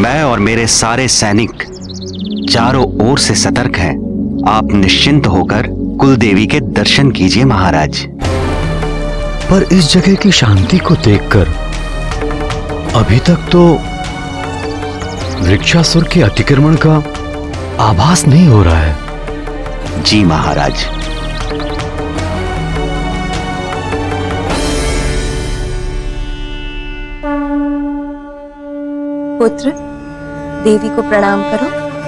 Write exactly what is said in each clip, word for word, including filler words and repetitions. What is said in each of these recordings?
मैं और मेरे सारे सैनिक चारों ओर से सतर्क हैं। आप निश्चिंत होकर कुलदेवी के दर्शन कीजिए महाराज। पर इस जगह की शांति को देखकर अभी तक तो वृक्षासुर के अतिक्रमण का आभास नहीं हो रहा है। जी महाराज। पुत्र, देवी को प्रणाम करो।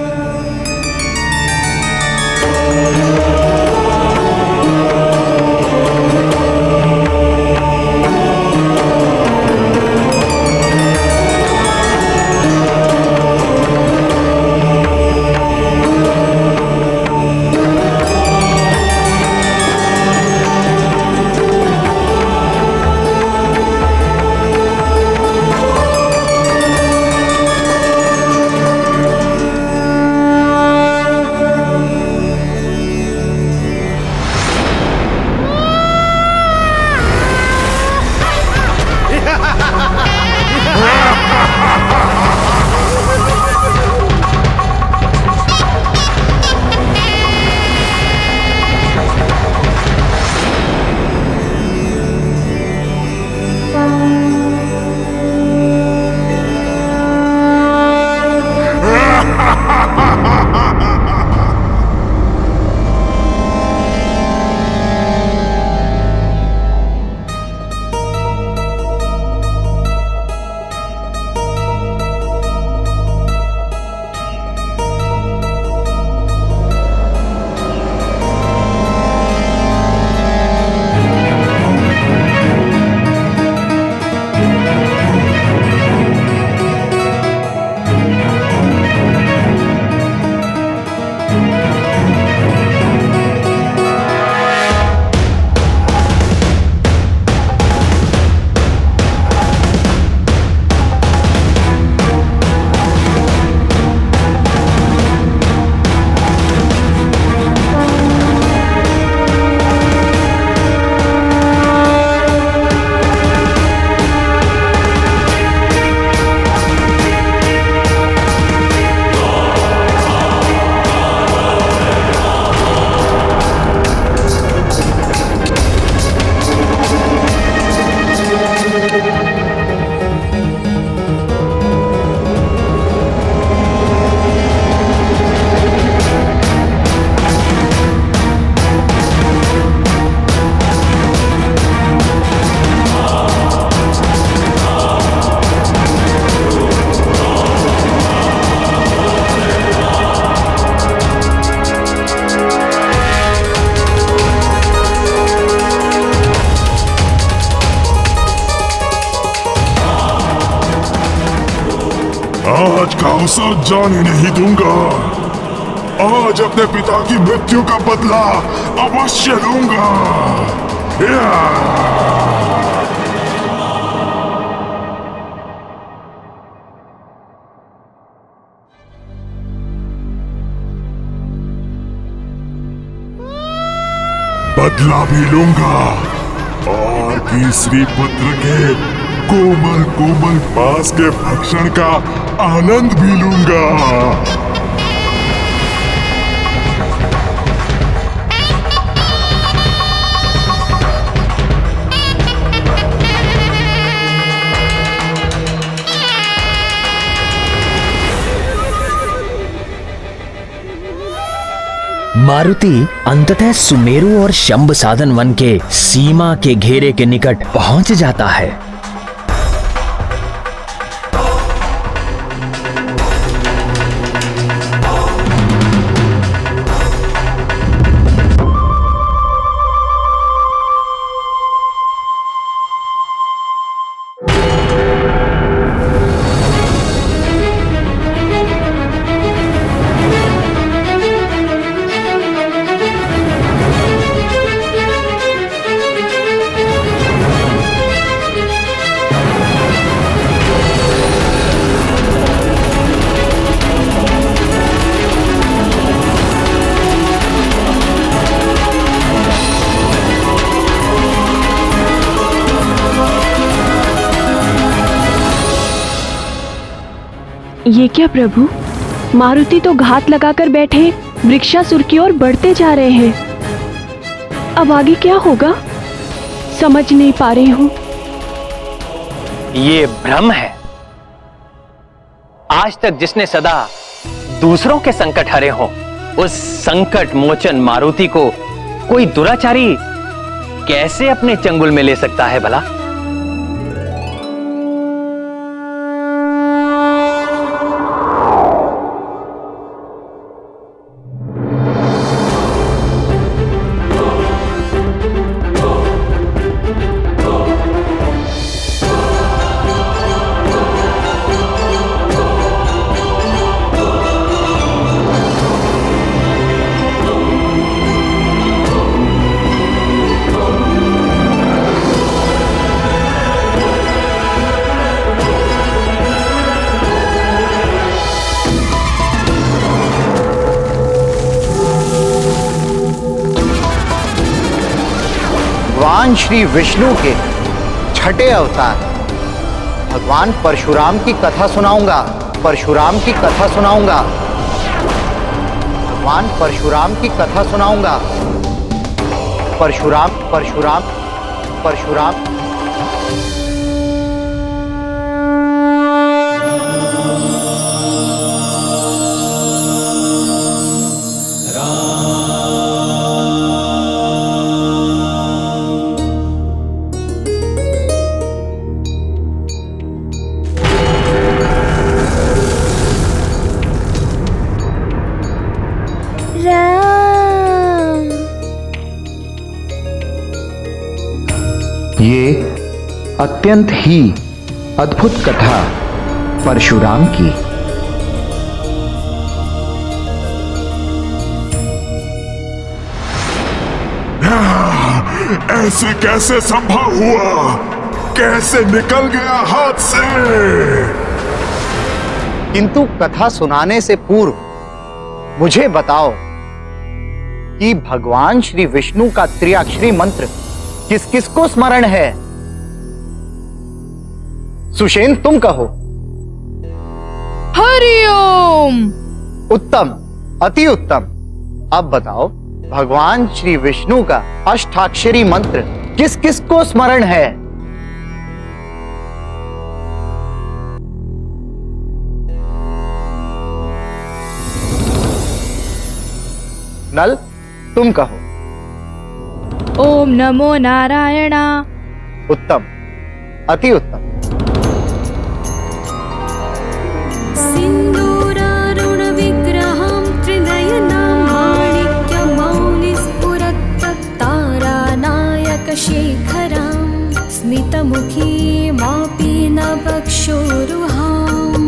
आज का अवसर जाने नहीं दूंगा। आज अपने पिता की मृत्यु का बदला अवश्य लूंगा। बदला भी लूंगा और तीसरी पुत्र के कोमल कोमल मांस के भक्षण का आनंद भी लूंगा। मारुति अंततः सुमेरु और शंभ साधन वन के सीमा के घेरे के निकट पहुंच जाता है। ये क्या प्रभु, मारुति तो घात लगाकर बैठे वृक्षासुर की ओर बढ़ते जा रहे हैं। अब आगे क्या होगा समझ नहीं पा रही हूं। ये भ्रम है। आज तक जिसने सदा दूसरों के संकट हरे हो, उस संकट मोचन मारुति को कोई दुराचारी कैसे अपने चंगुल में ले सकता है भला? भगवान श्री विष्णु के छठे अवतार भगवान परशुराम की कथा सुनाऊंगा। परशुराम की कथा सुनाऊंगा। भगवान परशुराम की कथा सुनाऊंगा। परशुराम परशुराम परशुराम ये अत्यंत ही अद्भुत कथा परशुराम की। ऐसे कैसे संभव हुआ? कैसे निकल गया हाथ से? किंतु कथा सुनाने से पूर्व मुझे बताओ कि भगवान श्री विष्णु का त्रिअक्षरी मंत्र किस किस को स्मरण है? सुषेण तुम कहो। हरिओम। उत्तम, अति उत्तम। अब बताओ भगवान श्री विष्णु का अष्टाक्षरी मंत्र किस किस को स्मरण है? नल तुम कहो। ओम नमो नारायणा। उत्तम, अति उत्तम। सिंदूरारुण विग्रहं त्रिनयनं माणिक्यमौलिस्फुरत्तारानायक शेखरं स्मितमुखीमापि नवक्षोरुहां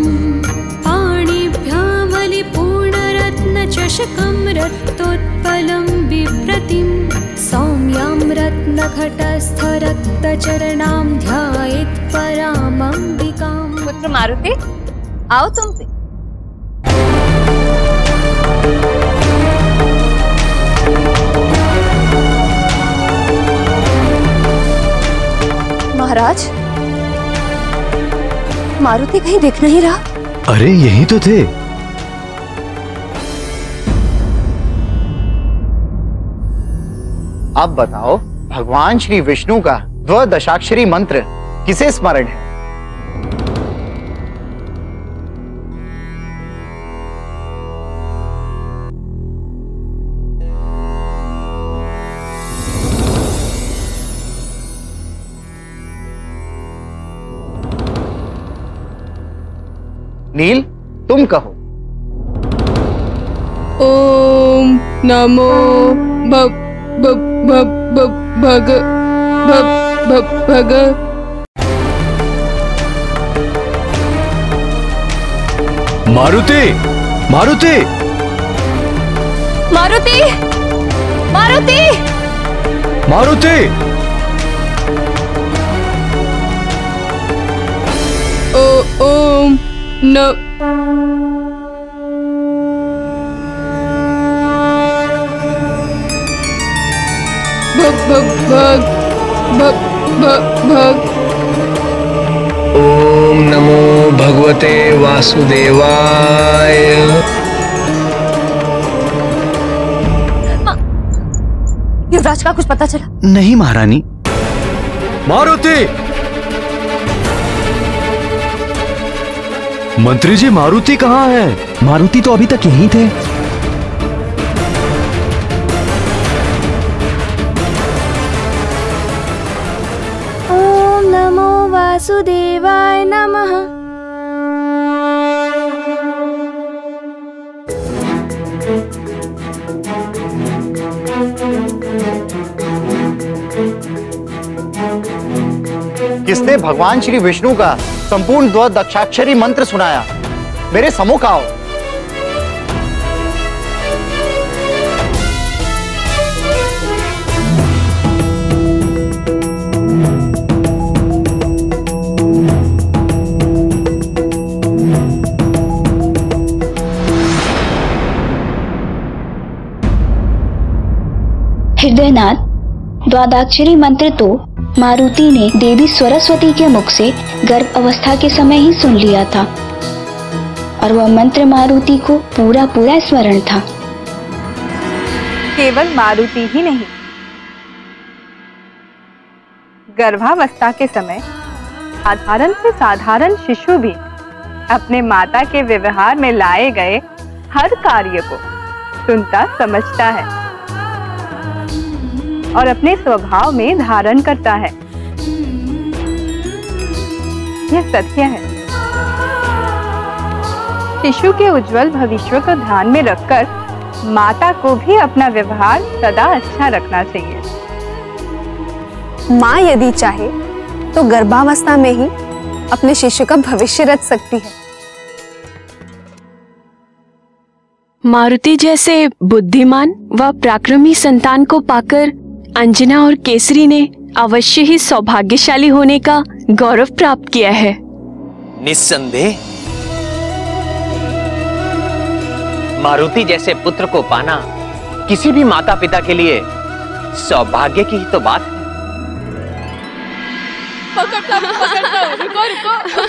पाणिभ्यामलिपूर्णरत्नचषकं रक्तोत्पलं बिभ्रतिं सौम्यां रत्नघटस्थरक्तचरणां ध्यायेत् परामंबिकां। पुत्र मारुति, आओ तुम भी। महाराज, मारुति कहीं दिख नहीं रहा। अरे यही तो थे। अब बताओ भगवान श्री विष्णु का द्वादशाक्षरी मंत्र किसे स्मरण है? नील तुम कहो। ओम नमो भ भ भ भ भग भ भ भग। मारुति, मारुति, मारुति, मारुति, मारुति। ओ ओम न भ भ भग भ भ भग। ओम ओम नमो भगवते वासुदेवाय। युवराज का कुछ पता चला? नहीं महारानी। मारुति! मंत्री जी, मारुति कहाँ है? मारुति तो अभी तक यहीं थे। ओम नमो वासुदेवाय नमः। किसने भगवान श्री विष्णु का संपूर्ण द्वादशाक्षरी मंत्र सुनाया? मेरे सम्मुख आओ। हृदयनाथ, द्वादशाक्षरी मंत्र तो मारुति ने देवी सरस्वती के मुख से गर्भ अवस्था के समय ही सुन लिया था और वह मंत्र मारुति को पूरा पूरा स्मरण था। केवल मारुति ही नहीं, गर्भावस्था के समय साधारण से साधारण शिशु भी अपने माता के व्यवहार में लाए गए हर कार्य को सुनता समझता है और अपने स्वभाव में धारण करता है। यह सत्य है। शिशु के उज्जवल भविष्य को ध्यान में रखकर माता को भी अपना व्यवहार सदा अच्छा रखना चाहिए। माँ यदि चाहे तो गर्भावस्था में ही अपने शिशु का भविष्य रच सकती है। मारुति जैसे बुद्धिमान व पराक्रमी संतान को पाकर अंजना और केसरी ने अवश्य ही सौभाग्यशाली होने का गौरव प्राप्त किया है। निस्संदेह मारुति जैसे पुत्र को पाना किसी भी माता पिता के लिए सौभाग्य की ही तो बात है। पकड़ता हूं, पकड़ता हूं, रुको रुको।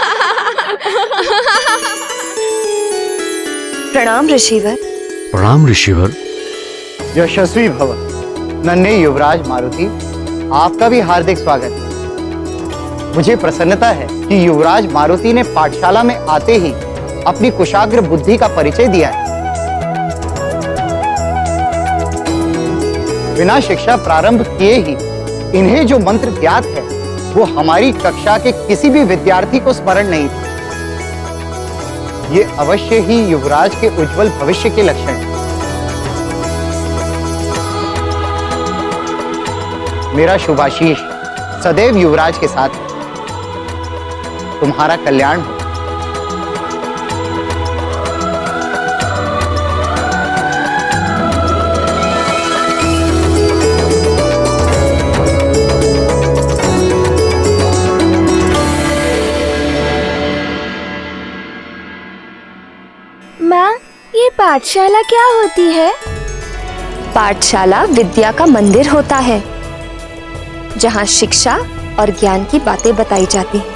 प्रणाम ऋषिवर। प्रणाम ऋषिवर। यशस्वी भव। नन्हे युवराज मारुति, आपका भी हार्दिक स्वागत है। मुझे प्रसन्नता है कि युवराज मारुति ने पाठशाला में आते ही अपनी कुशाग्र बुद्धि का परिचय दिया है। बिना शिक्षा प्रारंभ किए ही इन्हें जो मंत्र ज्ञात है वो हमारी कक्षा के किसी भी विद्यार्थी को स्मरण नहीं था। ये अवश्य ही युवराज के उज्जवल भविष्य के लक्षण हैं। मेरा शुभाशीष सदैव युवराज के साथ है। तुम्हारा कल्याण हो। माँ, ये पाठशाला क्या होती है? पाठशाला विद्या का मंदिर होता है जहाँ शिक्षा और ज्ञान की बातें बताई जाती हैं।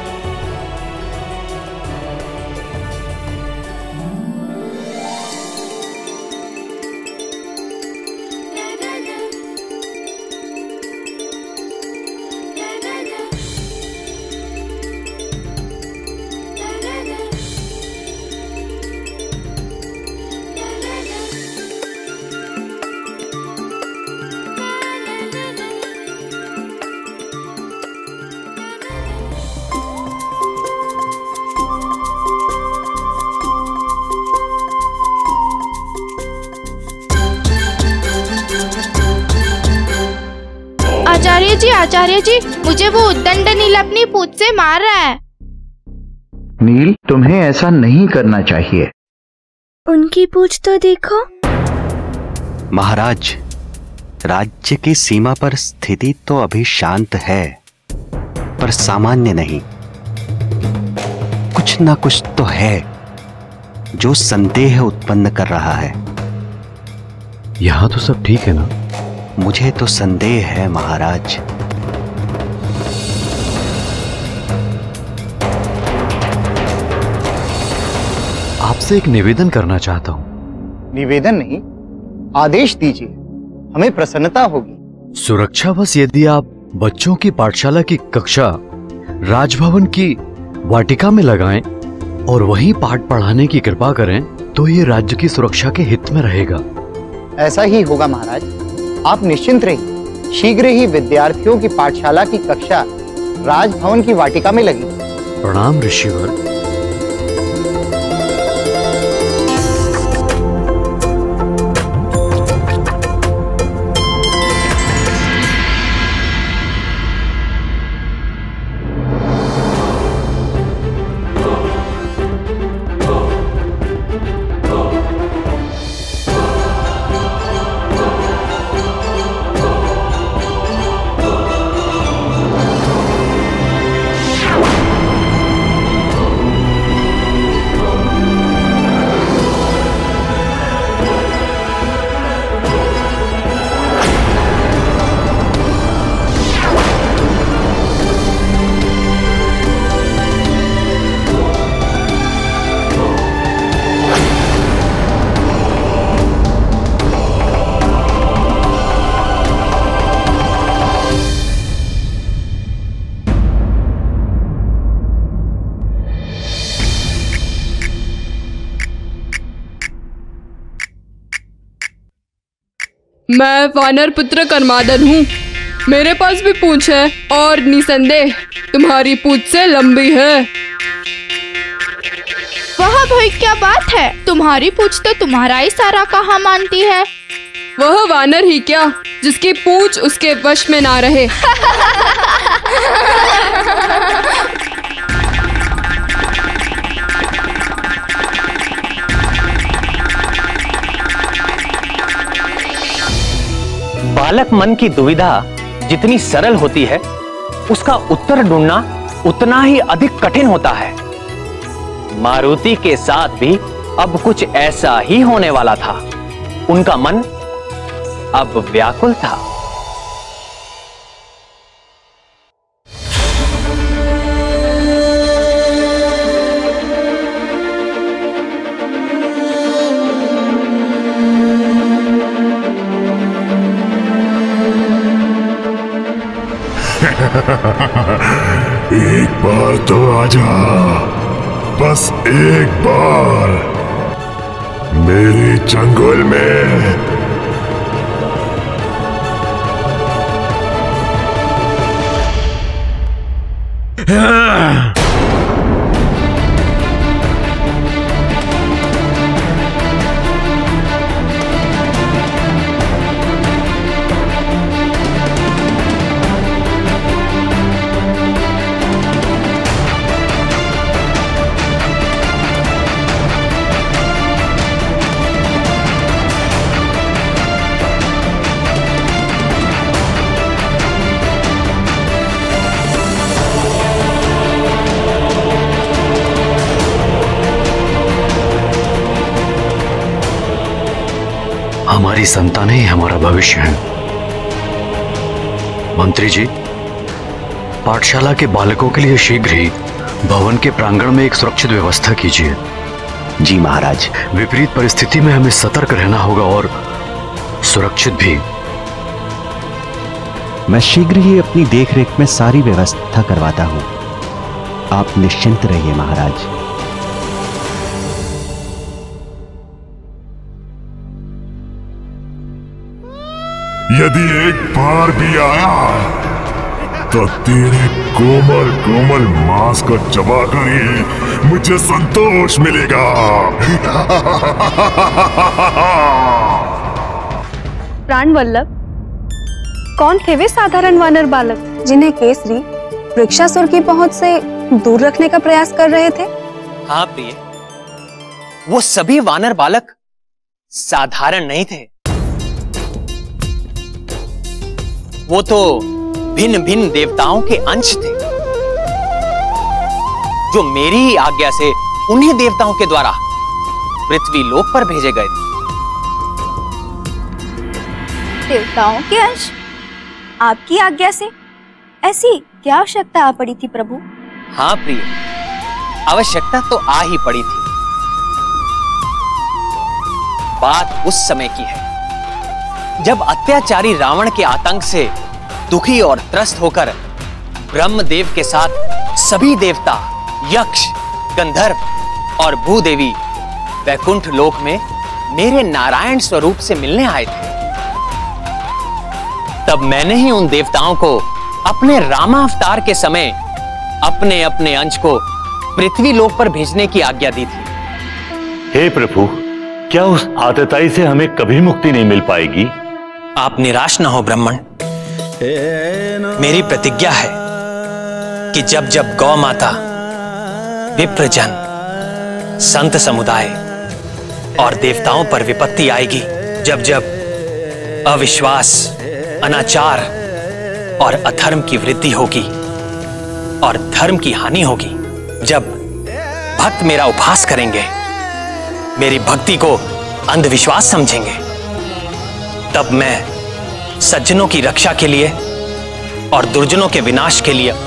आचार्य जी, आचार्य जी, मुझे वो उद्दंड नील अपनी पूंछ से मार रहा है। नील, तुम्हें ऐसा नहीं करना चाहिए। उनकी पूंछ तो देखो। महाराज, राज्य की सीमा पर स्थिति तो अभी शांत है, पर सामान्य नहीं। कुछ ना कुछ तो है जो संदेह उत्पन्न कर रहा है। यहां तो सब ठीक है ना? मुझे तो संदेह है महाराज। आपसे एक निवेदन करना चाहता हूँ। निवेदन नहीं, आदेश दीजिए, हमें प्रसन्नता होगी। सुरक्षावश यदि आप बच्चों की पाठशाला की कक्षा राजभवन की वाटिका में लगाएं और वहीं पाठ पढ़ाने की कृपा करें तो ये राज्य की सुरक्षा के हित में रहेगा। ऐसा ही होगा महाराज, आप निश्चिंत रहिए। शीघ्र ही विद्यार्थियों की पाठशाला की कक्षा राजभवन की वाटिका में लगी। प्रणाम ऋषिवर। मैं वानर पुत्र कर्मादन हूँ। मेरे पास भी पूंछ है और निसंदेह तुम्हारी पूंछ से लंबी है। वह भाई क्या बात है, तुम्हारी पूंछ तो तुम्हारा ही सारा कहा मानती है। वह वानर ही क्या जिसकी पूंछ उसके वश में ना रहे। बालक मन की दुविधा जितनी सरल होती है, उसका उत्तर ढूंढना उतना ही अधिक कठिन होता है। मारुति के साथ भी अब कुछ ऐसा ही होने वाला था। उनका मन अब व्याकुल था। एक बार तो आजा, बस एक बार मेरे जंगल में। हमारी संतानें ही हमारा भविष्य है। मंत्री जी, पाठशाला के बालकों के लिए शीघ्र ही भवन के प्रांगण में एक सुरक्षित व्यवस्था कीजिए। जी महाराज। विपरीत परिस्थिति में हमें सतर्क रहना होगा और सुरक्षित भी। मैं शीघ्र ही अपनी देखरेख में सारी व्यवस्था करवाता हूं। आप निश्चिंत रहिए महाराज। यदि एक बार भी आया तो तेरे कोमल कोमल मांस को चबाकर ही मुझे संतोष मिलेगा। प्राण वल्लभ, कौन थे वे साधारण वानर बालक जिन्हें केसरी वृक्षासुर की पहुंच से दूर रखने का प्रयास कर रहे थे? हाँ प्रिय, वो सभी वानर बालक साधारण नहीं थे। वो तो भिन्न भिन्न देवताओं के अंश थे, जो मेरी ही आज्ञा से उन्हीं देवताओं के द्वारा पृथ्वी लोक पर भेजे गए थे। देवताओं के अंश? आपकी आज्ञा से? ऐसी क्या आवश्यकता आ पड़ी थी प्रभु? हाँ प्रिय, आवश्यकता तो आ ही पड़ी थी। बात उस समय की है जब अत्याचारी रावण के आतंक से दुखी और त्रस्त होकर ब्रह्मदेव के साथ सभी देवता, यक्ष, गंधर्व और भूदेवी वैकुंठ लोक में मेरे नारायण स्वरूप से मिलने आए थे। तब मैंने ही उन देवताओं को अपने रामावतार के समय अपने अपने अंश को पृथ्वी लोक पर भेजने की आज्ञा दी थी। हे प्रभु, क्या उस आतताई से हमें कभी मुक्ति नहीं मिल पाएगी? आप निराश न हो ब्राह्मण। मेरी प्रतिज्ञा है कि जब जब गौ माता, विप्रजन, संत समुदाय और देवताओं पर विपत्ति आएगी, जब जब अविश्वास, अनाचार और अधर्म की वृद्धि होगी और धर्म की हानि होगी, जब भक्त मेरा उपहास करेंगे, मेरी भक्ति को अंधविश्वास समझेंगे, तब मैं सज्जनों की रक्षा के लिए और दुर्जनों के विनाश के लिए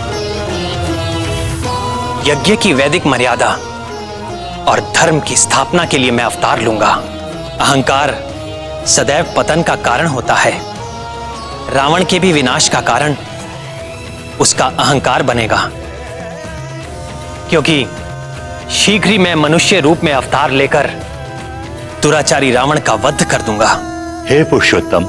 यज्ञ की वैदिक मर्यादा और धर्म की स्थापना के लिए मैं अवतार लूंगा। अहंकार सदैव पतन का कारण होता है। रावण के भी विनाश का कारण उसका अहंकार बनेगा, क्योंकि शीघ्र ही मैं मनुष्य रूप में अवतार लेकर दुराचारी रावण का वध कर दूंगा। हे पुरुषोत्तम,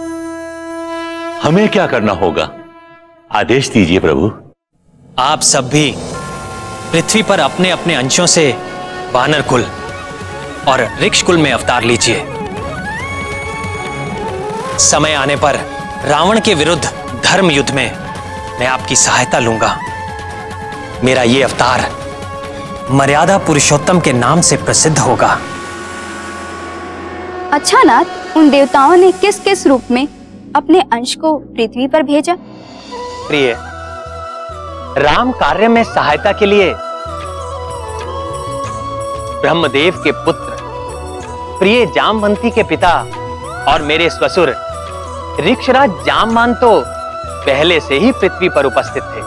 हमें क्या करना होगा? आदेश दीजिए प्रभु। आप सब भी पृथ्वी पर अपने अपने अंशों से वानर कुल और ऋक्ष कुल में अवतार लीजिए। समय आने पर रावण के विरुद्ध धर्म युद्ध में मैं आपकी सहायता लूंगा। मेरा ये अवतार मर्यादा पुरुषोत्तम के नाम से प्रसिद्ध होगा। अच्छा नाथ, उन देवताओं ने किस किस रूप में अपने अंश को पृथ्वी पर भेजा? प्रिय, राम कार्य में सहायता के लिए ब्रह्मदेव के पुत्र प्रिय जामवंती के पिता और मेरे ससुर ऋक्षराज जामवान तो पहले से ही पृथ्वी पर उपस्थित थे,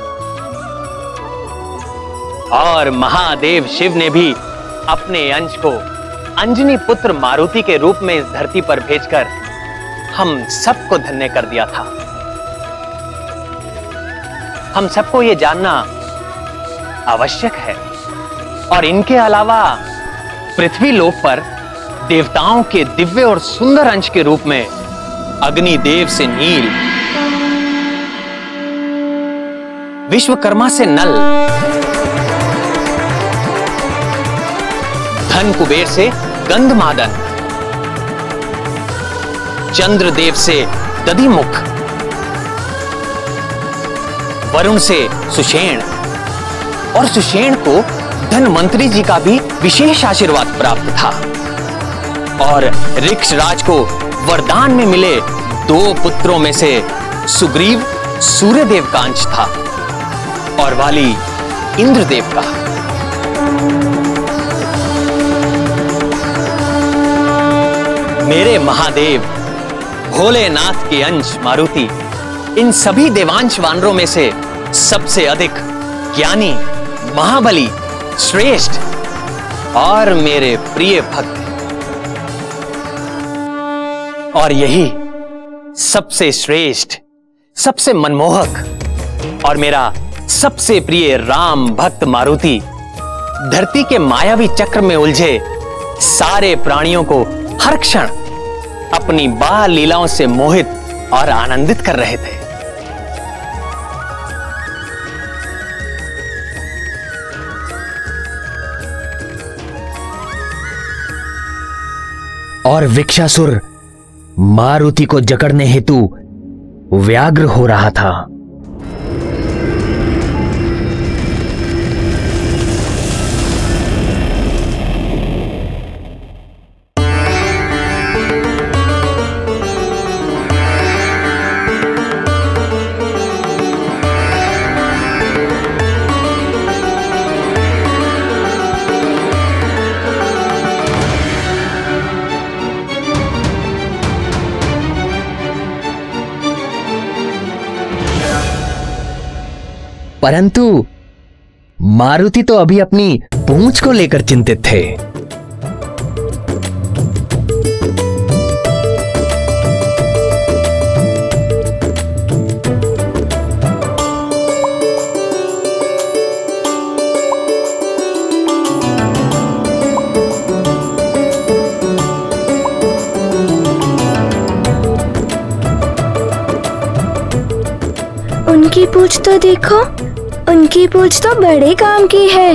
और महादेव शिव ने भी अपने अंश को अंजनी पुत्र मारुति के रूप में इस धरती पर भेजकर हम सबको धन्य कर दिया था। हम सबको यह जानना आवश्यक है, और इनके अलावा पृथ्वी लोक पर देवताओं के दिव्य और सुंदर अंश के रूप में अग्निदेव से नील, विश्वकर्मा से नल, धन कुबेर से गंधमादन, चंद्रदेव से दधिमुख, वरुण से सुषेण, और सुषेण को धनवंतरी जी का भी विशेष आशीर्वाद प्राप्त था, और ऋक्षराज को वरदान में मिले दो पुत्रों में से सुग्रीव सूर्यदेव का अंश था और वाली इंद्रदेव का। मेरे महादेव भोलेनाथ के अंश मारुति इन सभी देवांश वानरों में से सबसे अधिक ज्ञानी, महाबली, श्रेष्ठ और मेरे प्रिय भक्त, और यही सबसे श्रेष्ठ, सबसे मनमोहक और मेरा सबसे प्रिय राम भक्त मारुति धरती के मायावी चक्र में उलझे सारे प्राणियों को हर क्षण अपनी बाल लीलाओं से मोहित और आनंदित कर रहे थे। और वृक्षासुर मारुति को जकड़ने हेतु व्याग्र हो रहा था। परंतु मारुति तो अभी अपनी पूंछ को लेकर चिंतित थे। उनकी पूंछ तो देखो, उनकी पूंछ तो बड़े काम की है।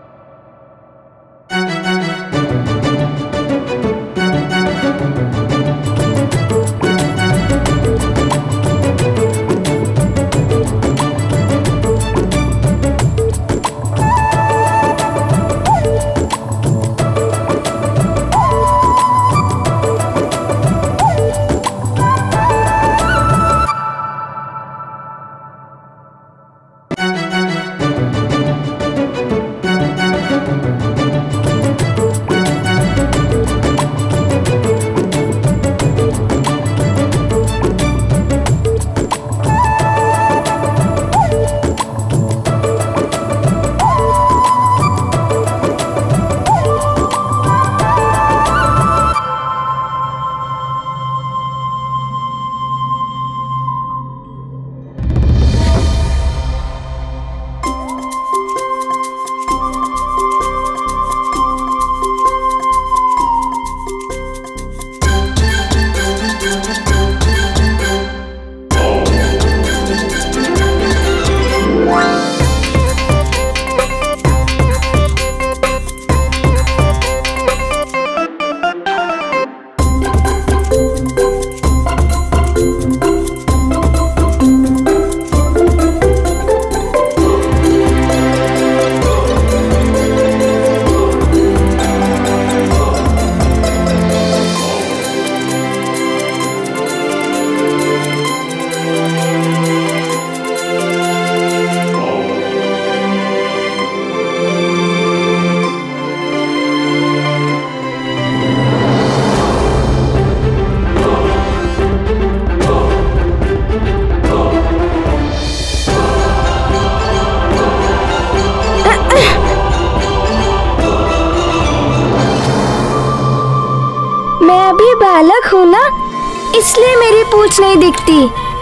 बालक हूँ ना, इसलिए मेरी पूंछ नहीं दिखती।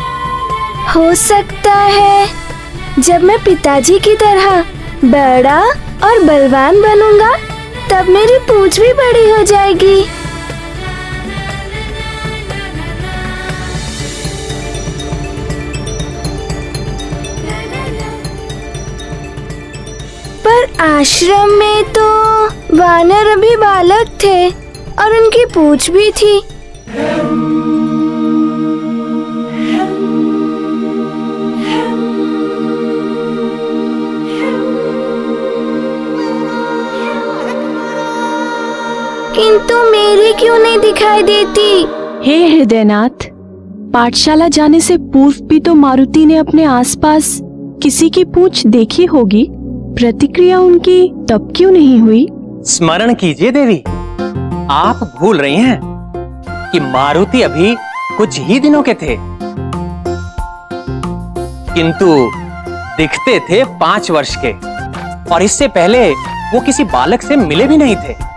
हो सकता है जब मैं पिताजी की तरह बड़ा और बलवान बनूंगा तब मेरी पूंछ भी बड़ी हो जाएगी। पर आश्रम में तो वानर अभी बालक थे और उनकी पूंछ भी थी। किंतु मेरी क्यों नहीं दिखाई देती? हे हृदयनाथ, पाठशाला जाने से पूर्व भी तो मारुति ने अपने आसपास किसी की पूंछ देखी होगी, प्रतिक्रिया उनकी तब क्यों नहीं हुई? स्मरण कीजिए देवी, आप भूल रही हैं कि मारुति अभी कुछ ही दिनों के थे, किंतु दिखते थे पांच वर्ष के, और इससे पहले वो किसी बालक से मिले भी नहीं थे।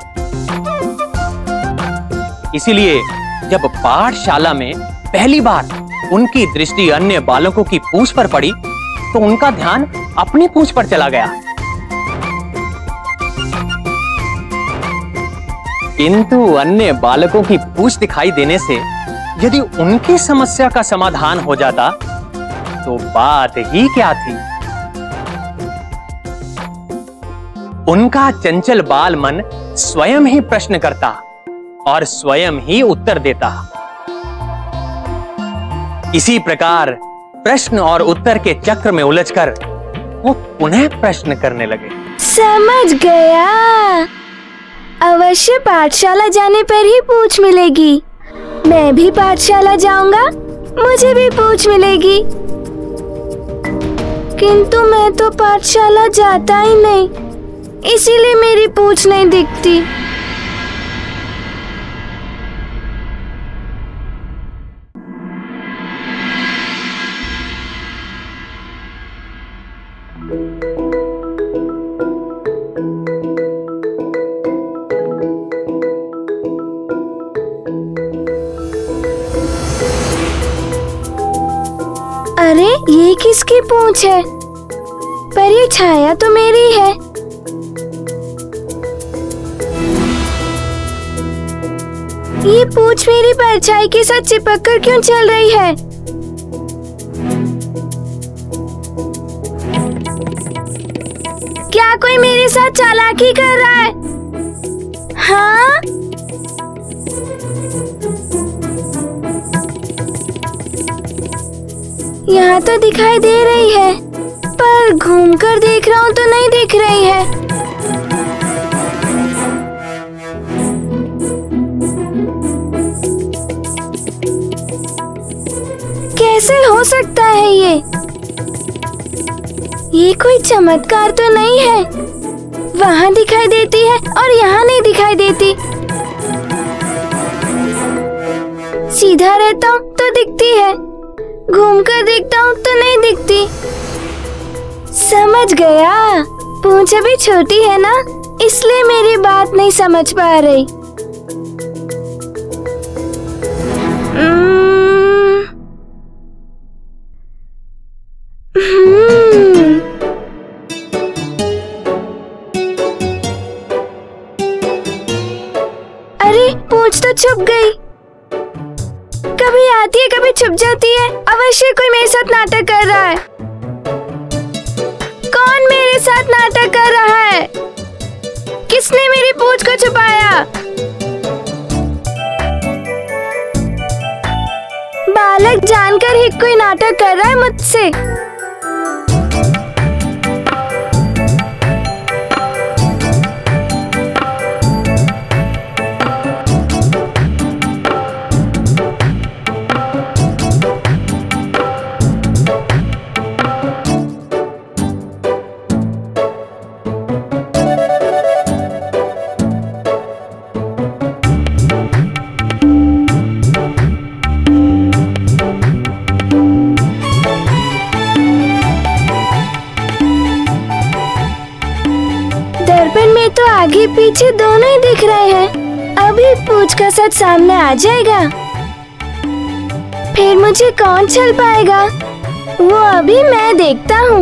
इसीलिए जब पाठशाला में पहली बार उनकी दृष्टि अन्य बालकों की पूंछ पर पड़ी तो उनका ध्यान अपनी पूंछ पर चला गया। किंतु अन्य बालकों की पूंछ दिखाई देने से यदि उनकी समस्या का समाधान हो जाता तो बात ही क्या थी। उनका चंचल बाल मन स्वयं ही प्रश्न करता और स्वयं ही उत्तर देता। इसी प्रकार प्रश्न और उत्तर के चक्र में उलझकर वो पुनः प्रश्न करने लगे। समझ गया, अवश्य पाठशाला जाने पर ही पूंछ मिलेगी। मैं भी पाठशाला जाऊंगा, मुझे भी पूंछ मिलेगी। किंतु मैं तो पाठशाला जाता ही नहीं, इसीलिए मेरी पूंछ नहीं दिखती। अरे ये किसकी पूंछ है? पर ये छाया तो मेरी है। ये पूंछ मेरी परछाई के साथ चिपक कर क्यों चल रही है? कोई मेरे साथ चालाकी कर रहा है। हाँ? यहाँ तो दिखाई दे रही है, पर घूमकर देख रहा हूँ तो नहीं दिख रही है। कैसे हो सकता है ये? ये कोई चमत्कार तो नहीं है। वहाँ दिखाई देती है और यहाँ नहीं दिखाई देती। सीधा रहता हूँ तो दिखती है, घूमकर देखता हूँ तो नहीं दिखती। समझ गया, पूंछ अभी छोटी है ना, इसलिए मेरी बात नहीं समझ पा रही। अरे पूंछ तो छुप गई। कभी आती है कभी छुप जाती है। अवश्य कोई मेरे साथ नाटक कर रहा है। कौन मेरे साथ नाटक कर रहा है? किसने मेरी पूंछ को छुपाया? बालक जानकर ही कोई नाटक कर रहा है मुझसे। दर्पण में तो आगे पीछे दोनों ही दिख रहे हैं। अभी पूंछ का सच सामने आ जाएगा, फिर मुझे कौन छल पाएगा? वो अभी मैं देखता हूँ।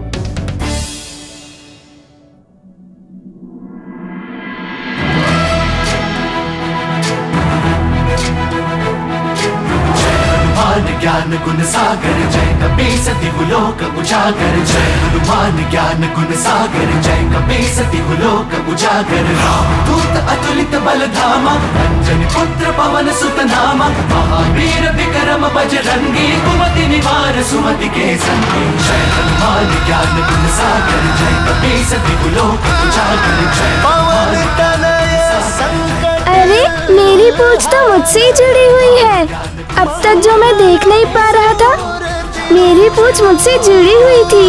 ज्ञान गुण सागर जय कपी सती लोक उजागर। जय हनुमान ज्ञान गुण सागर जय कपी सती लोक उजागर। दूत अतुलित बल धामा अंजनी पुत्र पवन सुत नामा। महावीर विक्रम बजरंगी कुमति निवार सुमति के संगी। जय हनुमान ज्ञान गुण सागर जय कपी सती लोक उजागर। जय पवन तनय संकट। अरे मेरी पूंछ तो मुझसे ही जुड़ी हुई है। अब तक जो मैं देख नहीं पा रहा था, मेरी पूंछ मुझसे जुड़ी हुई थी।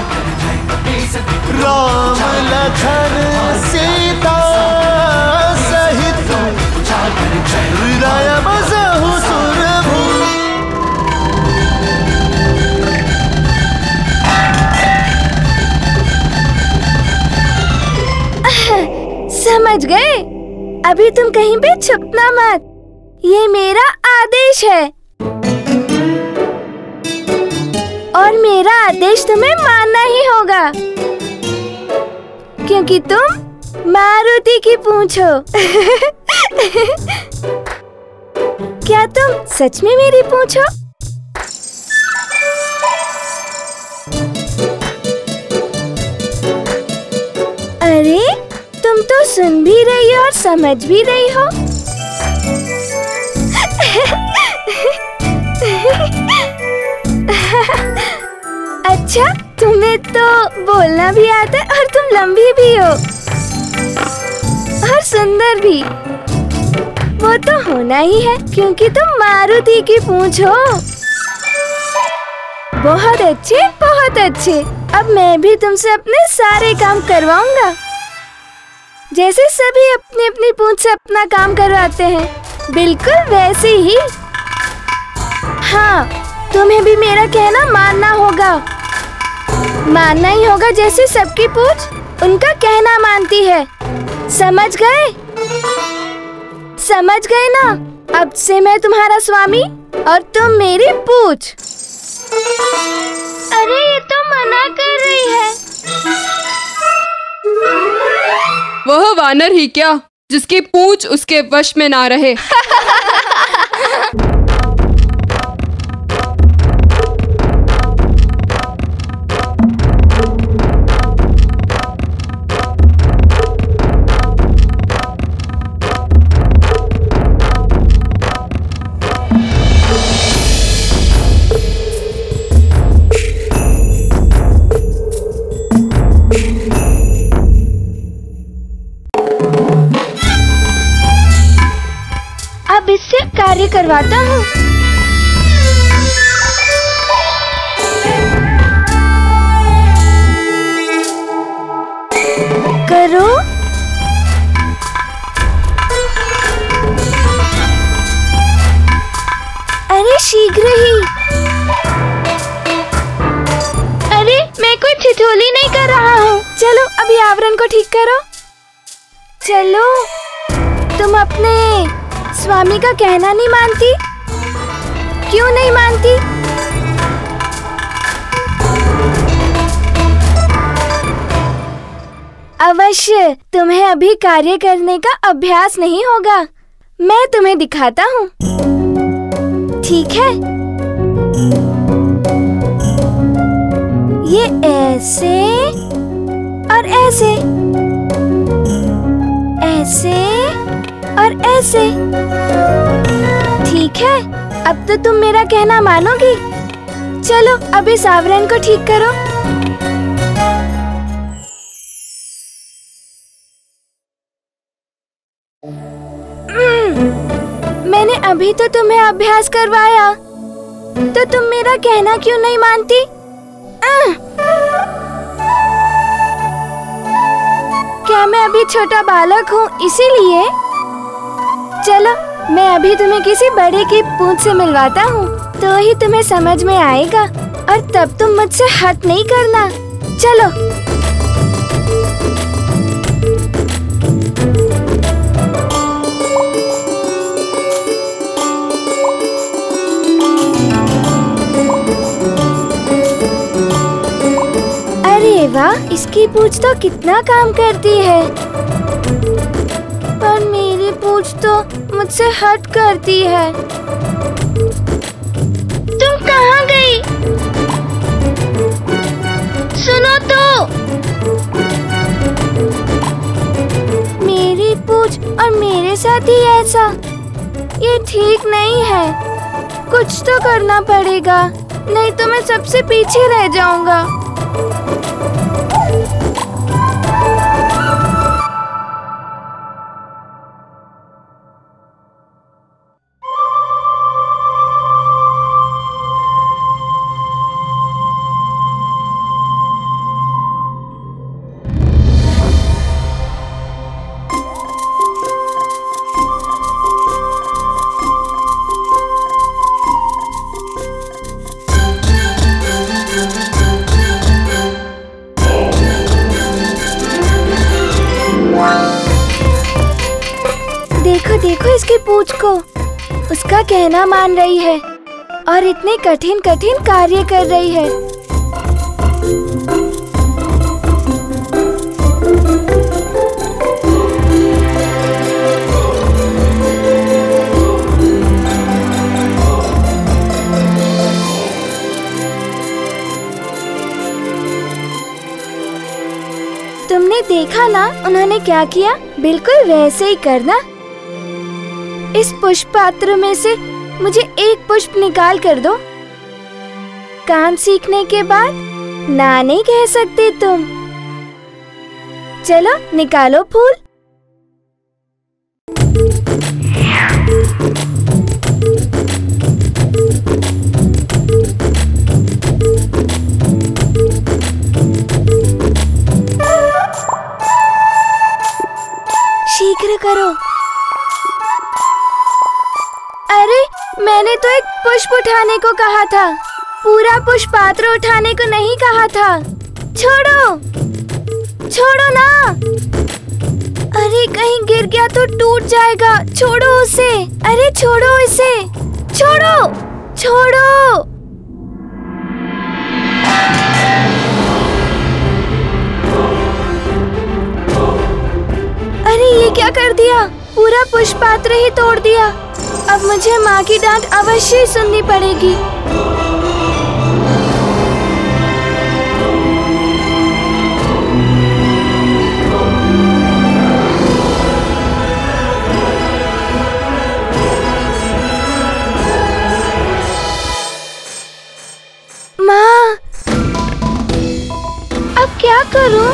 राम लखन सीता सहित हृदय बसहु सुरभूमि। समझ गए? अभी तुम कहीं पे छुपना मत, ये मेरा आदेश है और मेरा आदेश तुम्हें मानना ही होगा, क्योंकि तुम मारुति की पूंछ हो। क्या तुम सच में मेरी पूंछ हो? अरे तुम तो सुन भी रही हो और समझ भी रही हो। अच्छा, तुम्हें तो बोलना भी आता है और तुम लंबी भी हो और सुंदर भी। वो तो होना ही है क्योंकि तुम मारुति की पूंछ हो। बहुत अच्छे, बहुत अच्छे। अब मैं भी तुमसे अपने सारे काम करवाऊंगा, जैसे सभी अपनी अपनी पूंछ से अपना काम करवाते हैं, बिल्कुल वैसे ही। हाँ, तुम्हें भी मेरा कहना मानना होगा। मानना ही होगा जैसे सबकी पूंछ उनका कहना मानती है। समझ गए? समझ गए ना? अब से मैं तुम्हारा स्वामी और तुम मेरी पूंछ। अरे ये तो मना कर रही है। वह वानर ही क्या जिसकी पूंछ उसके वश में ना रहे। कार्य करवाता हूँ। करो। अरे शीघ्र ही। अरे मैं कोई ठिठोली नहीं कर रहा हूँ। चलो अभी आवरण को ठीक करो। चलो, तुम अपने स्वामी का कहना नहीं मानती? क्यों नहीं मानती? अवश्य तुम्हें अभी कार्य करने का अभ्यास नहीं होगा। मैं तुम्हें दिखाता हूँ, ठीक है? ये ऐसे और ऐसे, ऐसे और ऐसे, ठीक है? अब तो तुम मेरा कहना मानोगी। चलो अब इस आवरण को ठीक करो। मैंने अभी तो तुम्हें अभ्यास करवाया, तो तुम मेरा कहना क्यों नहीं मानती? क्या मैं अभी छोटा बालक हूँ इसीलिए? चलो मैं अभी तुम्हें किसी बड़े की पूंछ से मिलवाता हूँ, तो ही तुम्हें समझ में आएगा, और तब तुम मुझसे हट नहीं करना। चलो। अरे वाह, इसकी पूंछ तो कितना काम करती है, पर मेरी पूंछ तो मुझसे हट करती है। तुम कहाँ गई? सुनो तो। मेरी पूंछ और मेरे साथ ही ऐसा, ये ठीक नहीं है। कुछ तो करना पड़ेगा, नहीं तो मैं सबसे पीछे रह जाऊंगा। देखो देखो इसकी पूंछ को, उसका कहना मान रही है और इतने कठिन कठिन कार्य कर रही है। तुमने देखा ना उन्होंने क्या किया? बिल्कुल वैसे ही करना। इस पुष्प पात्र में से मुझे एक पुष्प निकाल कर दो। काम सीखने के बाद ना नहीं कह सकते तुम। चलो निकालो फूल। शीघ्र करो। अरे मैंने तो एक पुष्प उठाने को कहा था, पूरा पुष्प पात्र उठाने को नहीं कहा था। छोड़ो छोड़ो ना। अरे कहीं गिर गया तो टूट जाएगा। छोड़ो उसे। अरे छोड़ो इसे। छोड़ो छोड़ो। अरे ये क्या कर दिया? पूरा पुष्प पात्र ही तोड़ दिया। अब मुझे माँ की डांट अवश्य ही सुननी पड़ेगी। माँ, अब क्या करूं?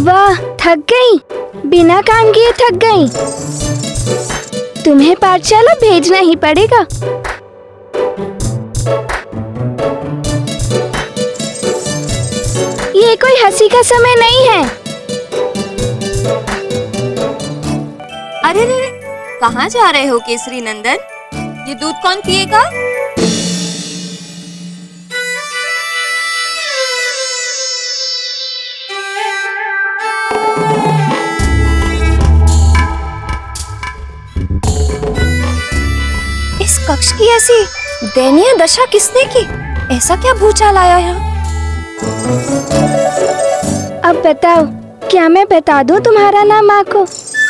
वाह, थक गई, बिना काम किए थक गई। तुम्हें पाठशाला भेजना ही पड़ेगा। ये कोई हंसी का समय नहीं है। अरे रे, कहाँ जा रहे हो केसरी नंदन? ये दूध कौन पिएगा? इस कक्ष की ऐसी दयनीय दशा किसने की? ऐसा क्या भूचाल आया यहाँ? अब बताओ, क्या मैं बता दूं तुम्हारा नाम माँ को?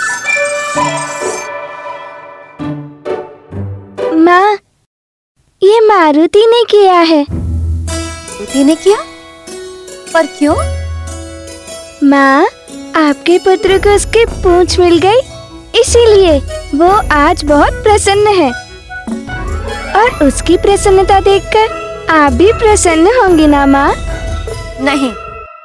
माँ, ये मारुति ने किया है। मारुति ने किया? पर क्यों? माँ, आपके पुत्र को उसकी पूंछ मिल गई, इसीलिए वो आज बहुत प्रसन्न है। और उसकी प्रसन्नता देखकर आप भी प्रसन्न होंगी ना माँ? नहीं।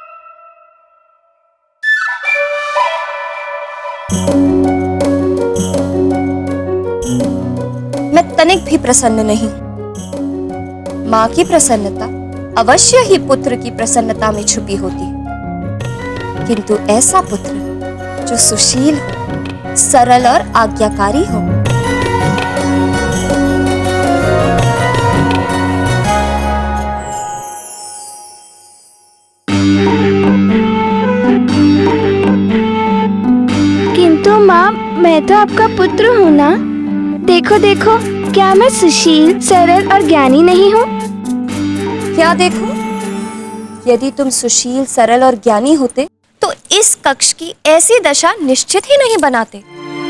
मैं तनिक भी प्रसन्न नहीं। माँ की प्रसन्नता अवश्य ही पुत्र की प्रसन्नता में छुपी होती है, किंतु ऐसा पुत्र जो सुशील हो, सरल और आज्ञाकारी हो। किंतु माँ, मैं तो आपका पुत्र हूँ ना। देखो देखो, क्या मैं सुशील, सरल और ज्ञानी नहीं हूँ? क्या देखो? यदि तुम सुशील, सरल और ज्ञानी होते तो इस कक्ष की ऐसी दशा निश्चित ही नहीं बनाते।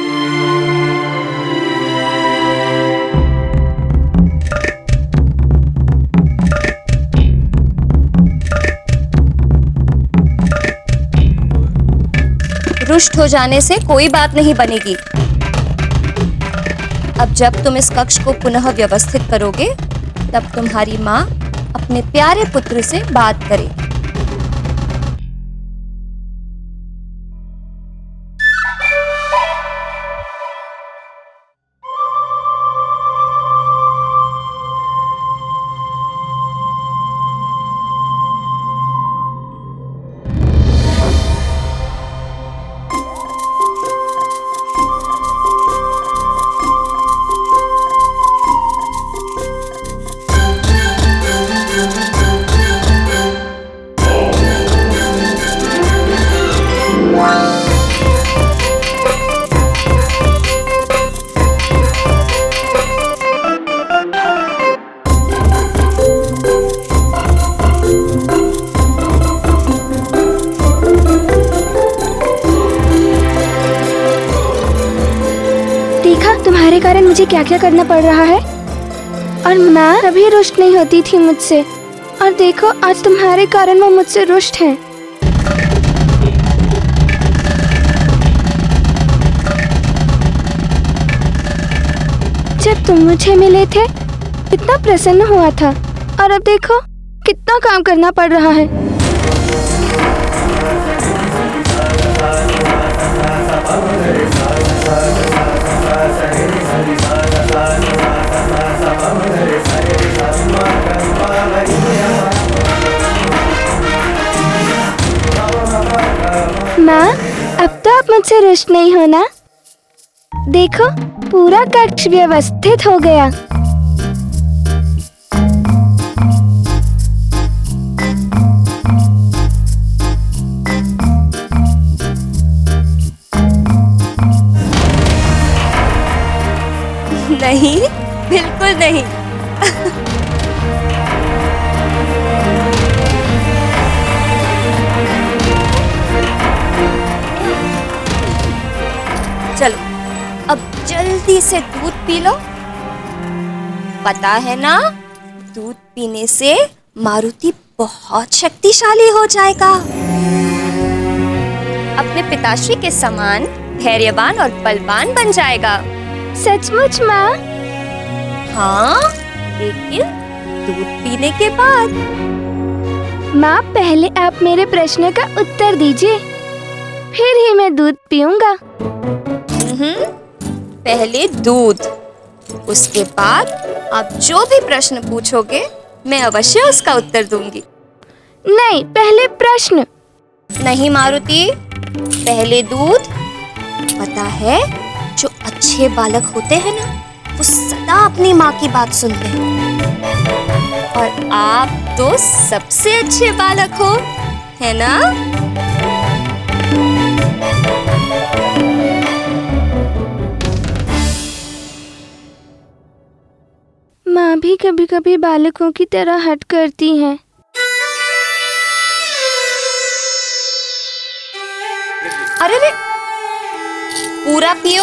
रुष्ट हो जाने से कोई बात नहीं बनेगी। अब जब तुम इस कक्ष को पुनः व्यवस्थित करोगे, तब तुम्हारी माँ अपने प्यारे पुत्र से बात करेगी। तुम्हारे कारण मुझे क्या क्या करना पड़ रहा है। और माँ कभी रुष्ट नहीं होती थी मुझसे, और देखो आज तुम्हारे कारण वो मुझसे रुष्ट हैं। जब तुम मुझे मिले थे कितना प्रसन्न हुआ था, और अब देखो कितना काम करना पड़ रहा है। माँ, अब तो आप मुझसे रुष्ट नहीं हो ना? देखो पूरा कक्ष व्यवस्थित हो गया। नहीं, बिल्कुल नहीं। चलो अब जल्दी से दूध पी लो। पता है ना, दूध पीने से मारुति बहुत शक्तिशाली हो जाएगा। अपने पिताश्री के समान धैर्यवान और बलवान बन जाएगा। सचमुच माँ? हाँ, लेकिन दूध पीने के बाद। माँ, पहले आप मेरे प्रश्न का उत्तर दीजिए। फिर ही मैं दूध पीऊंगा। पहले दूध, उसके बाद आप जो भी प्रश्न पूछोगे मैं अवश्य उसका उत्तर दूंगी। नहीं, पहले प्रश्न। नहीं मारुति, पहले दूध। पता है, जो अच्छे बालक होते हैं ना, वो सदा अपनी माँ की बात सुनते हैं। और आप तो सबसे अच्छे बालक हो, है ना? माँ भी कभी कभी बालकों की तरह हट करती हैं। अरे रे, पूरा पियो।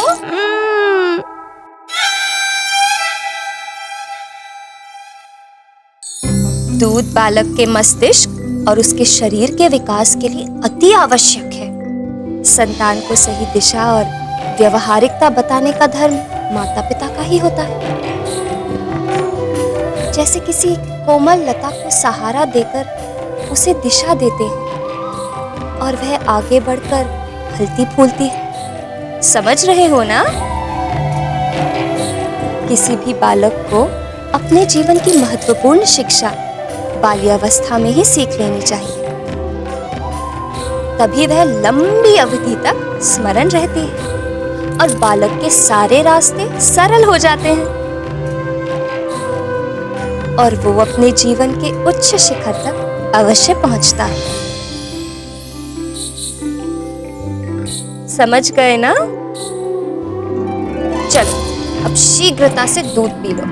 दूध बालक के मस्तिष्क और उसके शरीर के विकास के लिए अति आवश्यक है। संतान को सही दिशा और व्यवहारिकता बताने का धर्म माता पिता का ही होता है। जैसे किसी कोमल लता को सहारा देकर उसे दिशा देते हैं और वह आगे बढ़कर फलती फूलती है। समझ रहे हो ना? किसी भी बालक को अपने जीवन की महत्वपूर्ण शिक्षा बाल्यावस्था में ही सीख लेनी चाहिए, तभी वह लंबी अवधि तक स्मरण रहती है और बालक के सारे रास्ते सरल हो जाते हैं और वो अपने जीवन के उच्च शिखर तक अवश्य पहुंचता है। समझ गए ना? चलो अब शीघ्रता से दूध पी लो।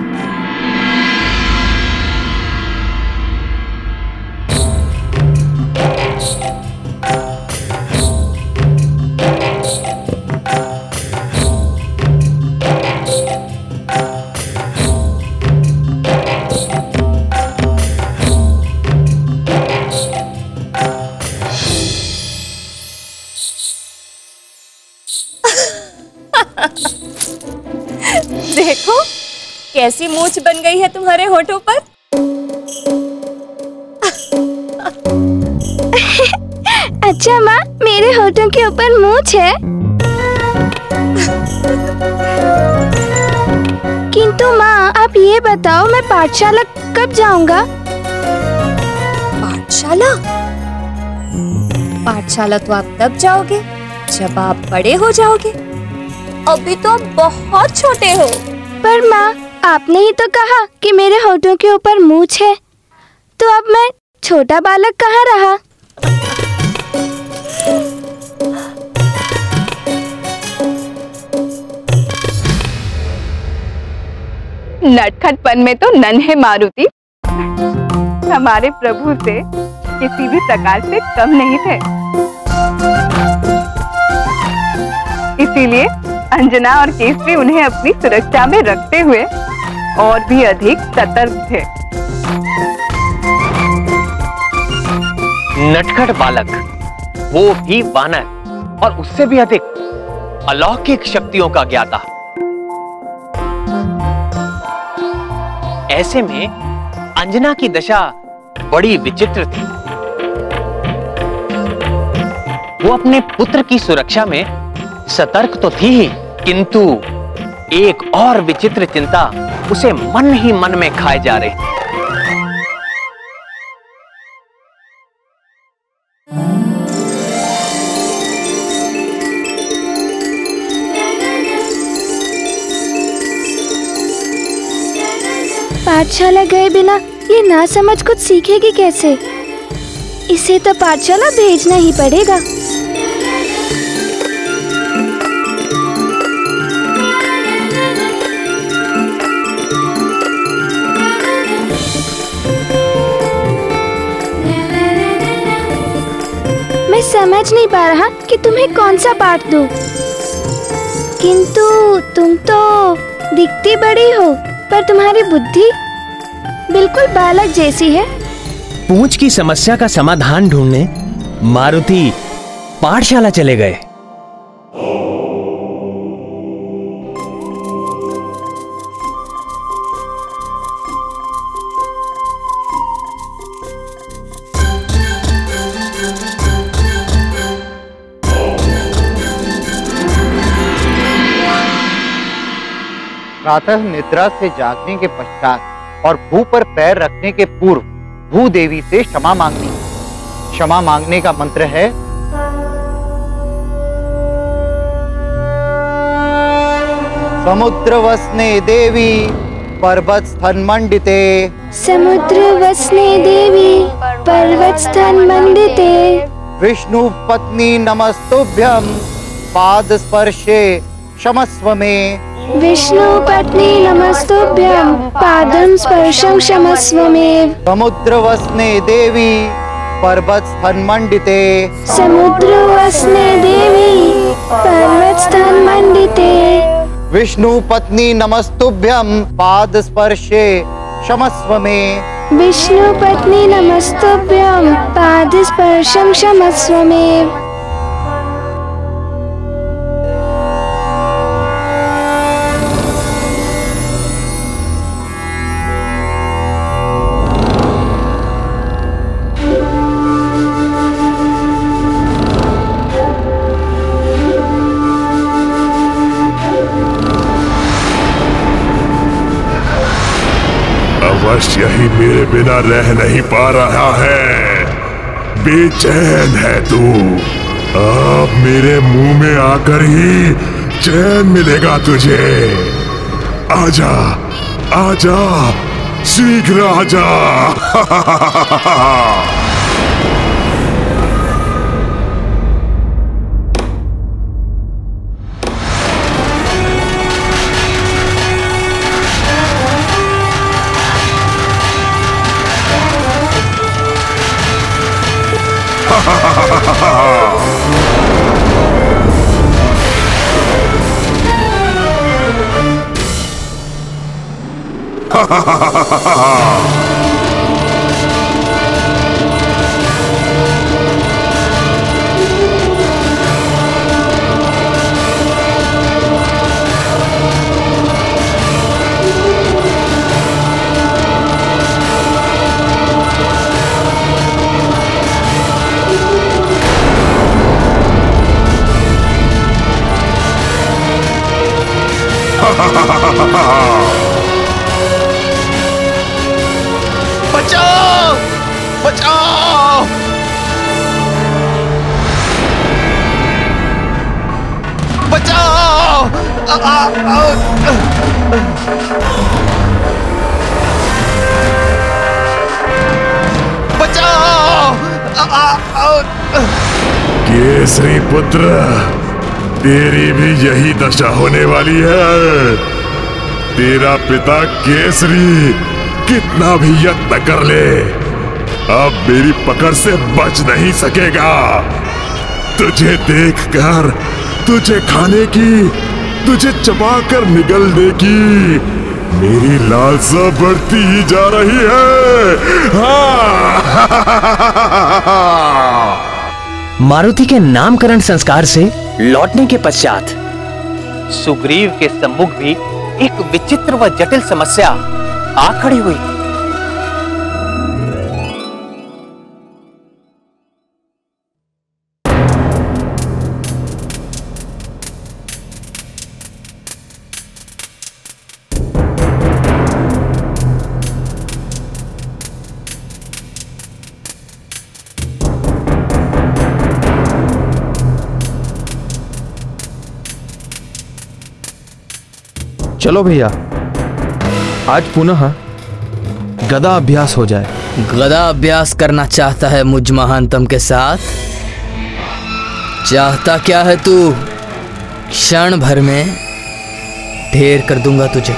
देखो कैसी मूंछ बन गई है तुम्हारे होठों पर। अच्छा माँ, मेरे होठों के ऊपर मूंछ है। किंतु माँ, आप ये बताओ मैं पाठशाला कब जाऊंगा? पाठशाला? पाठशाला तो आप तब जाओगे जब आप बड़े हो जाओगे। अभी तो आप बहुत छोटे हो। पर माँ, आपने ही तो कहा कि मेरे होठों के ऊपर मूंछ है, तो अब मैं छोटा बालक कहाँ रहा? नटखटपन में तो नन्हे मारुति हमारे प्रभु से किसी भी प्रकार से कम नहीं थे। इसीलिए अंजना और केसरी उन्हें अपनी सुरक्षा में रखते हुए और भी अधिक सतर्क थे। नटखट बालक, वो भी वानर और उससे भी अधिक अलौकिक शक्तियों का ज्ञाता। ऐसे में अंजना की दशा बड़ी विचित्र थी। वो अपने पुत्र की सुरक्षा में सतर्क तो थी ही, किंतु एक और विचित्र चिंता उसे मन ही मन में खाए जा रही थी। पाठशाला गए बिना ये ना समझ कुछ सीखेगी कैसे? इसे तो पाठशाला भेजना ही पड़ेगा। मैं समझ नहीं पा रहा कि तुम्हें कौन सा पाठ दूं। किंतु तुम तो दिखती बड़ी हो, पर तुम्हारी बुद्धि बिल्कुल बालक जैसी है। पूंछ की समस्या का समाधान ढूंढने मारुति पाठशाला चले गए। प्रातः निद्रा से जागने के पश्चात और भू पर पैर रखने के पूर्व भू देवी से क्षमा मांगनी। क्षमा मांगने का मंत्र है समुद्र वसने देवी पर्वत स्थन मंडिते। समुद्र वसने देवी पर्वत स्थन मंडिते। विष्णु पत्नी नमस्तुभ्यं पाद स्पर्शे क्षमस्व में। विष्णु पत्नी नमस्तुभ्यं पादं स्पर्शं क्षमस्व में। समुद्र वसने देवी पर्वत स्थन मंडिते। समुद्र वसने देवी पर्वत स्थन मंडिते। विष्णु पत्नी नमस्तुभ्यं पाद स्पर्शे क्षमस्व में। विष्णु पत्नी नमस्तुभ्यं पाद स्पर्शं क्षमस्व में। अवश्य ही मेरे बिना रह नहीं पा रहा है, बेचैन है तू। अब मेरे मुंह में आकर ही चैन मिलेगा तुझे। आजा, आजा, शीघ्र आजा। बचाओ, बचाओ, बचाओ। आ, आ, आ, बचाओ। आ, आ, आ, केसरी पुत्र, तेरी भी यही दशा होने वाली है। तेरा पिता केसरी कितना भी यत्न कर ले, अब मेरी पकड़ से बच नहीं सकेगा। तुझे देखकर, तुझे खाने की, तुझे चबाकर निगलने की मेरी लालसा बढ़ती ही जा रही है। हाँ। मारुति के नामकरण संस्कार से लौटने के पश्चात सुग्रीव के सम्मुख भी एक विचित्र व जटिल समस्या आ खड़ी हुई। चलो भैया, आज पुनः गदा अभ्यास हो जाए। गदा अभ्यास करना चाहता है मुझ महानतम के साथ? चाहता क्या है तू? क्षण भर में ढेर कर दूंगा तुझे।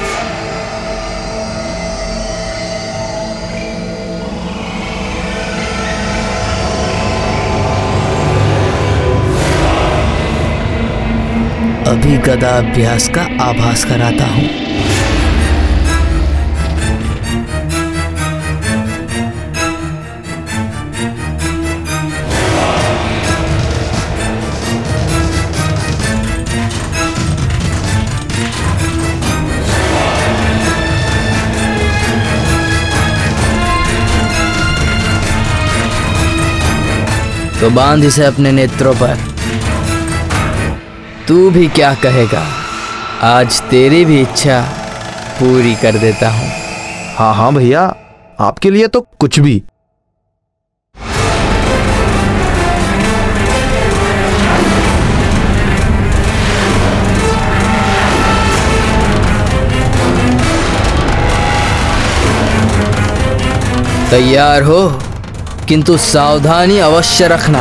अभी गदा अभ्यास का आभास कराता हूं। तो बांध इसे अपने नेत्रों पर। तू भी क्या कहेगा? आज तेरी भी इच्छा पूरी कर देता हूँ। हाँ हाँ भैया, आपके लिए तो कुछ भी। तैयार हो, किंतु सावधानी अवश्य रखना।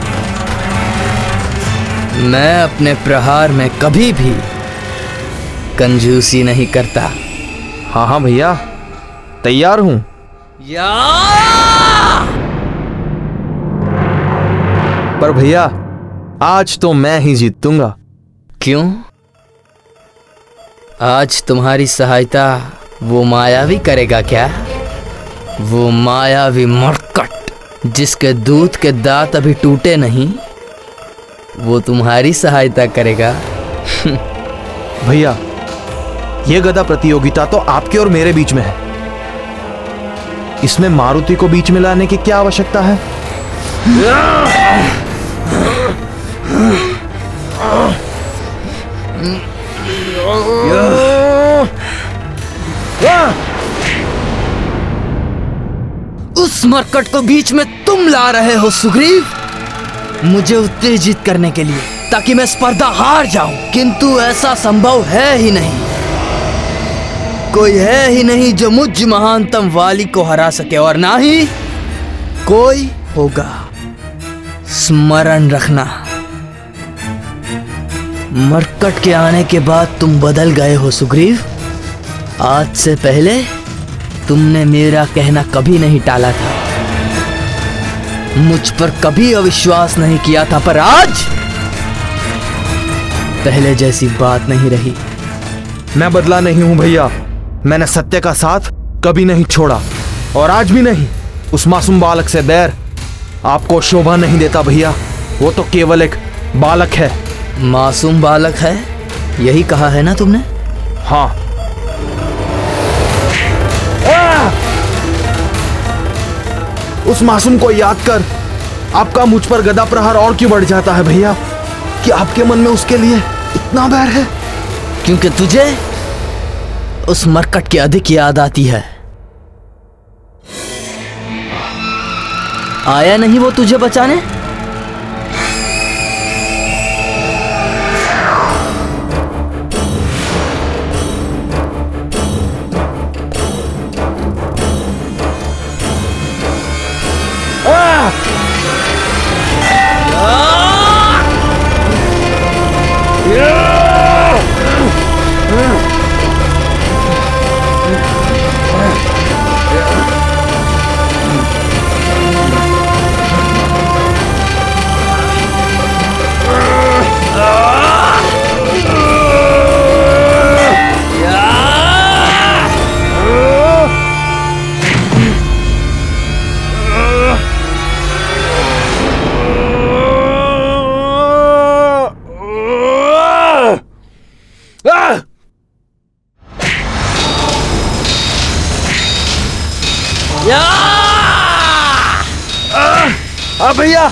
मैं अपने प्रहार में कभी भी कंजूसी नहीं करता। हाँ हाँ भैया, तैयार हूं। या! पर भैया, आज तो मैं ही जीतूंगा। क्यों? आज तुम्हारी सहायता वो मायावी करेगा क्या? वो मायावी मरकट जिसके दूध के दांत अभी टूटे नहीं, वो तुम्हारी सहायता करेगा। भैया, ये गदा प्रतियोगिता तो आपके और मेरे बीच में है। इसमें मारुति को बीच में लाने की क्या आवश्यकता है? उस मरकट को बीच में तुम ला रहे हो सुग्रीव, मुझे उत्तेजित करने के लिए, ताकि मैं स्पर्धा हार जाऊं। किंतु ऐसा संभव है ही नहीं। कोई है ही नहीं जो मुझ महानतम वाली को हरा सके, और ना ही कोई होगा। स्मरण रखना, मरकट के आने के बाद तुम बदल गए हो सुग्रीव। आज से पहले तुमने मेरा कहना कभी नहीं टाला था, मुझ पर कभी अविश्वास नहीं किया था, पर आज पहले जैसी बात नहीं रही। मैं बदला नहीं हूं भैया। मैंने सत्य का साथ कभी नहीं छोड़ा, और आज भी नहीं। उस मासूम बालक से बैर आपको शोभा नहीं देता भैया। वो तो केवल एक बालक है। मासूम बालक है, यही कहा है ना तुमने? हाँ। उस मासूम को याद कर आपका मुझ पर गदा प्रहार और क्यों बढ़ जाता है भैया? कि आपके मन में उसके लिए इतना बैर है? क्योंकि तुझे उस मरकट की अधिक याद आती है। आया नहीं वो तुझे बचाने? भैया,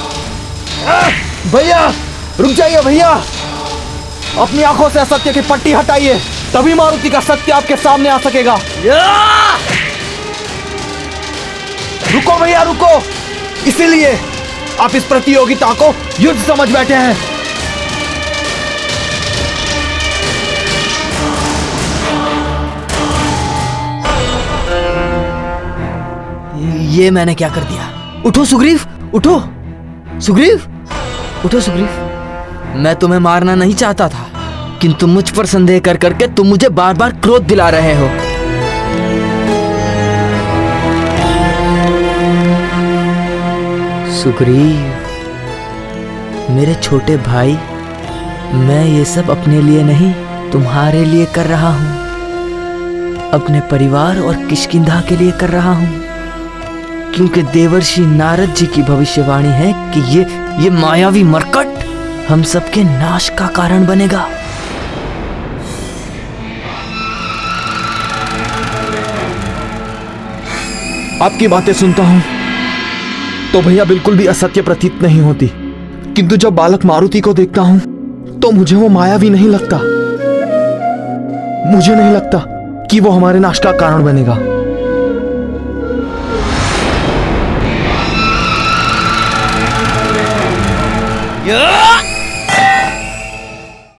भैया रुक जाइए भैया। अपनी आंखों से असत्य की पट्टी हटाइए, तभी मारुति का सत्य आपके सामने आ सकेगा। रुको भैया रुको, इसीलिए आप इस प्रतियोगिता को युद्ध समझ बैठे हैं। ये मैंने क्या कर दिया? उठो सुग्रीव, उठो सुग्रीव, उठो सुग्रीव। मैं तुम्हें मारना नहीं चाहता था, किंतु मुझ पर संदेह कर करके तुम मुझे बार बार क्रोध दिला रहे हो। सुग्रीव, मेरे छोटे भाई, मैं ये सब अपने लिए नहीं, तुम्हारे लिए कर रहा हूं। अपने परिवार और किष्किंधा के लिए कर रहा हूं, क्योंकि देवर्षि नारद जी की भविष्यवाणी है कि ये ये मायावी मरकट हम सबके नाश का कारण बनेगा। आपकी बातें सुनता हूं तो भैया बिल्कुल भी असत्य प्रतीत नहीं होती, किंतु जब बालक मारुति को देखता हूं तो मुझे वो मायावी नहीं लगता। मुझे नहीं लगता कि वो हमारे नाश का कारण बनेगा।